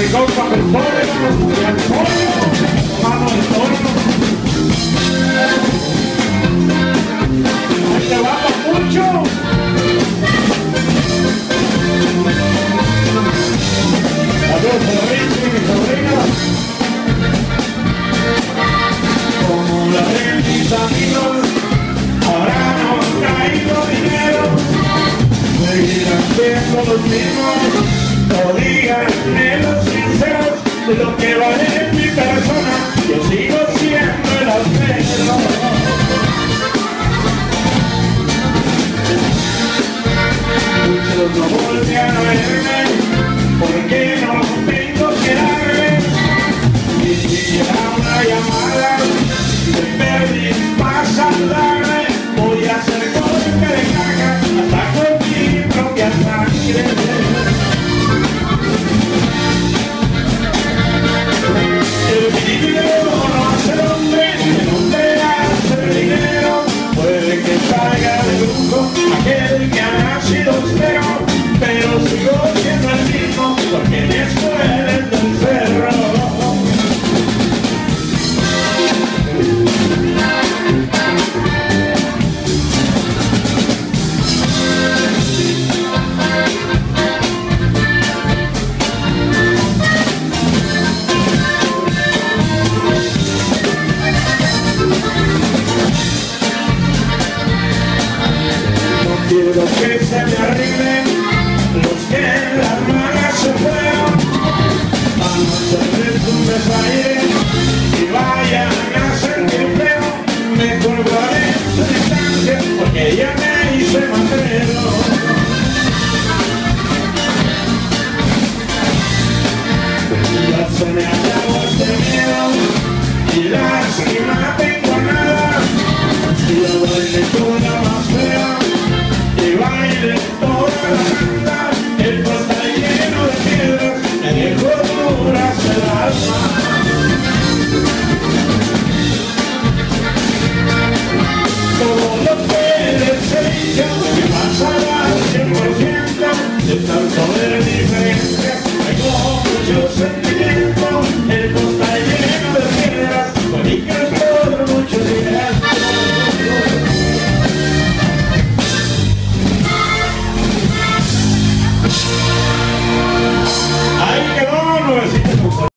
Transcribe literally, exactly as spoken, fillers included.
mi compa Cristóbal y Antonio, mano del toro. Ahí te va mucho. Adiós, Enrique, mi sobrina. Como la de mis amigos, ahora no han traído dinero. Seguirán siendo los mismos, no díganme los sinceros de lo que vale mi persona. Yo sigo siendo el almero. Muchos no volvían a verme porque no tengo que darle ni siquiera una llamada. Si me perdís para saludarme, voy a hacer golpe de caja hasta con mi propia sangre. El dinero no hace el hombre, el hombre hace el dinero. Puede que salga de lujo aquel que ha nacido austero, pero sigo siendo el mismo porque me escuelen del cerro. Quiero que se me arreglen los que en las manos se fueron. Vamos a hacerles un desaire y vayan a sentir feo. Mejor guarden su distancia porque ya me hice matero. Ya se me acabó este miedo y lástima tengo nada. Y la baile toda más fea y baile toda la banda. El puesto está lleno de piedras, me dejó duras el alma. Todo lo que deseo me pasará al cien por ciento de tanto ver diferente.